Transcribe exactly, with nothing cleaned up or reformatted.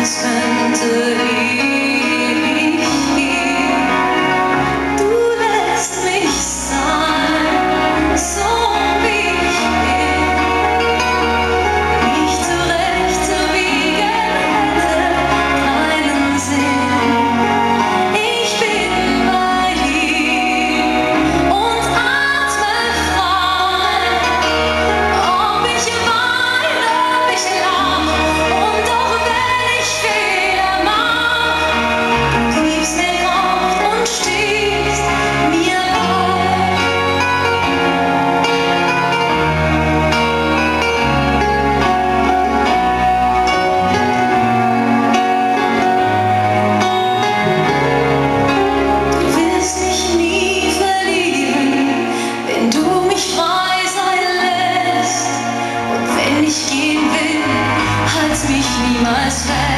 als könnte ich. Du lässt mich sein, so wie ich bin. Ich zurechtzubiegen hätte keinen Sinn. Ich bin bei dir und atme frei. Ob ich weine, ob ich lache, und auch wenn ich Fehler mache, du gibst mir Kraft und stehst mir bei. Du wirst mich nie verlieren, wenn du mich frei sein lässt. Und wenn ich gehen will, halt mich niemals fest.